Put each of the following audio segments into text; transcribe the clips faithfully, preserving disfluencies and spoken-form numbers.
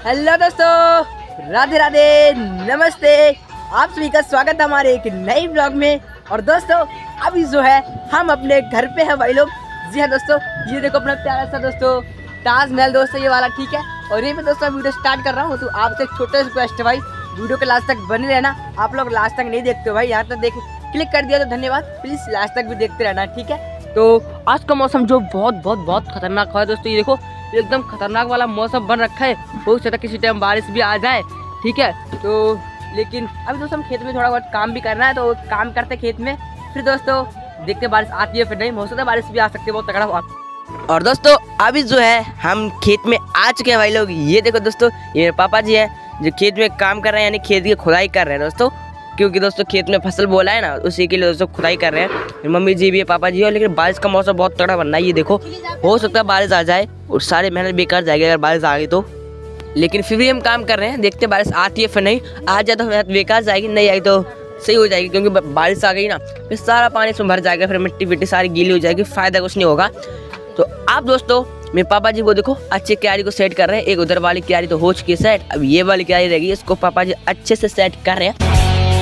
Hello दोस्तों, राधे राधे, नमस्ते। आप सभी का स्वागत है हमारे एक नई ब्लॉग में। और दोस्तों अभी जो है हम अपने घर पे हैं भाई लोग। जी हाँ दोस्तों, ये देखो अपना प्यारा सा दोस्तों ताजमहल दोस्तों, ये वाला ठीक है। और ये मैं दोस्तों वीडियो स्टार्ट कर रहा हूँ, तो आपसे एक छोटा सा रिक्वेस्ट है भाई, वीडियो के लास्ट तक बने रहना। आप लोग लास्ट तक नहीं देखते हो भाई, यहाँ तक देख क्लिक कर दिया तो धन्यवाद, प्लीज़ लास्ट तक भी देखते रहना, ठीक है। तो आज का मौसम जो बहुत बहुत बहुत खतरनाक है दोस्तों, ये देखो एकदम खतरनाक वाला मौसम बन रखा है। हो सकता है किसी टाइम बारिश भी आ जाए, ठीक है। तो लेकिन अभी दोस्तों हम खेत में थोड़ा बहुत काम भी करना है, तो काम करते खेत में, फिर दोस्तों देखते बारिश आती है फिर नहीं, हो सकता है बारिश भी आ सकती है बहुत तगड़ा। और दोस्तों अभी जो है हम खेत में आ चुके हैं भाई लोग। ये देखो दोस्तों, ये मेरे पापा जी हैं जो खेत में काम कर रहे हैं, यानी खेत की खुदाई कर रहे हैं दोस्तों, क्योंकि दोस्तों खेत में फसल बोला है ना, उसी के लिए दोस्तों खुदाई कर रहे हैं। मम्मी जी भी है, पापा जी है। लेकिन बारिश का मौसम बहुत तगड़ा बनना है, ये देखो हो सकता है बारिश आ जाए और सारी मेहनत बेकार जाएगी अगर बारिश आ गई तो। लेकिन फिर भी हम काम कर रहे हैं, देखते बारिश आती है फिर नहीं। आ जाए तो मेहनत बेकार जाएगी, नहीं आई तो सही हो जाएगी, क्योंकि बारिश आ गई ना फिर सारा पानी इसमें भर जाएगा, फिर मिट्टी विट्टी सारी गीली हो जाएगी, फायदा कुछ नहीं होगा। तो आप दोस्तों मेरे पापा जी को देखो अच्छी क्यारी को सेट कर रहे हैं। एक उधर वाली क्यारी तो हो चुकी है सेट, अब ये वाली क्यारी रहेगी, इसको पापा जी अच्छे से सेट कर रहे हैं।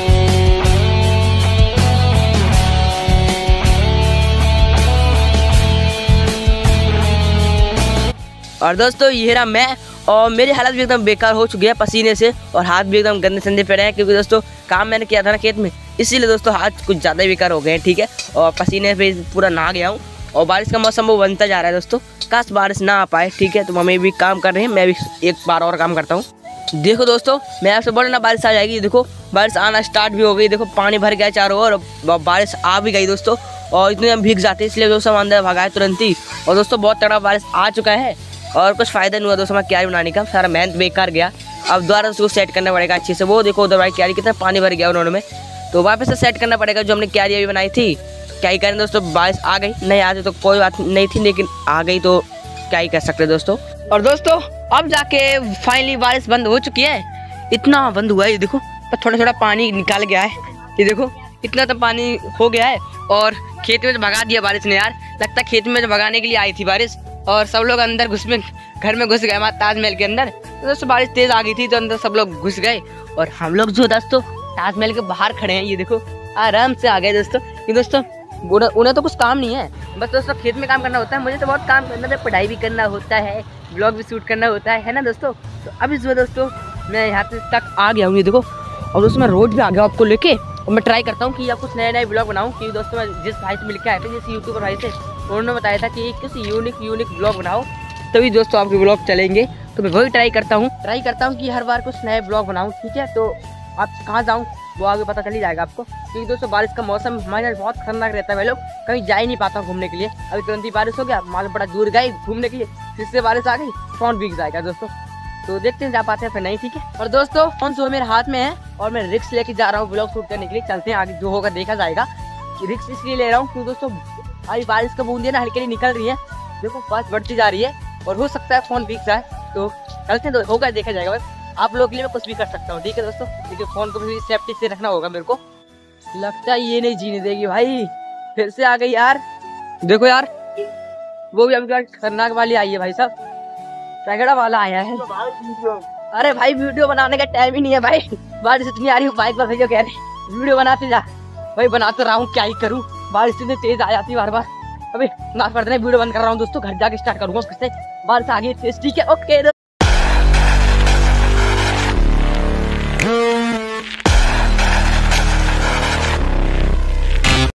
और दोस्तों ये रहा मैं, और मेरी हालत भी एकदम बेकार हो चुकी है पसीने से, और हाथ भी एकदम गंदे संदे पड़े हैं, क्योंकि दोस्तों काम मैंने किया था ना खेत में, इसीलिए दोस्तों हाथ कुछ ज़्यादा बेकार हो गए हैं, ठीक है। और पसीने पे पूरा नहा गया हूँ, और बारिश का मौसम वो बनता जा रहा है दोस्तों, काश बारिश ना आ पाए, ठीक है। तो मम्मी भी काम कर रहे हैं, मैं भी एक बार और काम करता हूँ। देखो दोस्तों मैं आपसे बोल रहा ना बारिश आ जाएगी, देखो बारिश आना स्टार्ट भी हो गई, देखो पानी भर गया चारों ओर, बारिश आ भी गई दोस्तों। और इतने हम भीग जाते हैं, इसलिए दोस्तों हम अंदर भगाए तुरंत ही। और दोस्तों बहुत तगड़ा बारिश आ चुका है, और कुछ फायदा नहीं हुआ दोस्तों हमारा क्यारी बनाने का, सारा मेहनत बेकार गया। अब दोबारा उसको सेट करना पड़ेगा अच्छे से। वो देखो उधर भाई क्यारी कितना पानी भर गया उन्होंने में, तो वापस से सेट करना पड़ेगा जो हमने क्यारी अभी बनाई थी। क्या ही करें दोस्तों, बारिश आ गई, नहीं आती तो कोई बात नहीं थी, लेकिन आ गई तो क्या ही कर सकते दोस्तों। और दोस्तों अब जाके फाइनली बारिश बंद हो चुकी है, इतना बंद हुआ है, ये देखो थोड़ा थोड़ा पानी निकाल गया है, ये देखो इतना तो पानी हो गया है। और खेत में तो भगा दिया बारिश ने यार, लगता है खेत में तो भगाने के लिए आई थी बारिश, और सब लोग अंदर घुस में घर में घुस गए हमारे ताजमहल के अंदर। तो दोस्तों बारिश तेज आ गई थी तो अंदर सब लोग घुस गए, और हम लोग जो दोस्तों ताजमहल के बाहर खड़े हैं, ये देखो आराम से आ गए दोस्तों। कि दोस्तों उन्हें तो कुछ काम नहीं है, बस दोस्तों खेत में काम करना होता है, मुझे तो बहुत काम करना है, पढ़ाई भी करना होता है, ब्लॉग भी शूट करना होता है है ना दोस्तों। तो अभी जो दोस्तों मैं यहाँ तक आ गया हूँ, ये देखो। और दोस्तों मैं रोड भी आ गया आपको लेके, और मैं ट्राई करता हूँ कि आप कुछ नए नए ब्लॉग बनाऊँ, क्योंकि दोस्तों मैं जिस भाई से मिल के आए थे, जिस यूट्यूबर भाई से, उन्होंने बताया था कि किसी यूनिक यूनिक ब्लॉग बनाओ तभी दोस्तों आपके ब्लॉग चलेंगे। तो मैं वही ट्राई करता हूँ ट्राई करता हूँ कि हर बार कुछ नए ब्लॉग बनाऊँ, ठीक है। तो आप कहाँ जाऊँ वो आगे पता चल ही जाएगा आपको, क्योंकि दोस्तों बारिश का मौसम हमारे यहाँ बहुत खतरनाक रहता है भाई लोग, कहीं जा ही नहीं पाता घूमने के लिए। अभी तुरंत ही बारिश हो गया, माल बड़ा दूर गए घूमने के लिए, फिर से बारिश आ गई, फोन भीग जाएगा दोस्तों। तो देखते हैं जा पाते हैं फिर नहीं, ठीक है। और दोस्तों फोन जो मेरे हाथ में है, और मैं रिक्स लेके जा रहा हूँ ब्लॉग शूट करने के लिए, चलते हैं आगे जो होगा देखा जाएगा। रिक्स इसलिए ले रहा हूँ क्योंकि दोस्तों अभी बारिश का बूंदियां ना हल्की हल्की निकल रही है, देखो फास्ट बढ़ती जा रही है, और हो सकता है फोन भीग जाए, तो चलते हैं होगा देखा जाएगा। बस आप लोगों के लिए मैं कुछ भी कर सकता हूँ, ठीक है दोस्तों, लेकिन फोन को भी सेफ्टी से रखना होगा मेरे को। लगता है ये नहीं जीने देगी भाई, फिर से आ गई यार, देखो यार वो भी अभी खतरनाक वाली आई है भाई साहब, तगड़ा वाला आया है। अरे भाई वीडियो बनाने का टाइम ही नहीं है भाई, बारिश इतनी आ रही है, बाइक पर भेजो कह रहे वीडियो बनाते जा, भाई बना तो रहा हूँ, क्या ही करूँ, बारिश इतनी तेज आ जाती है बार बार। अभी ना पड़ते वीडियो बंद कर रहा हूँ दोस्तों, घर जाके स्टार्ट करूँगा फिर से, बारिश आ गई तेज, ठीक है। ओके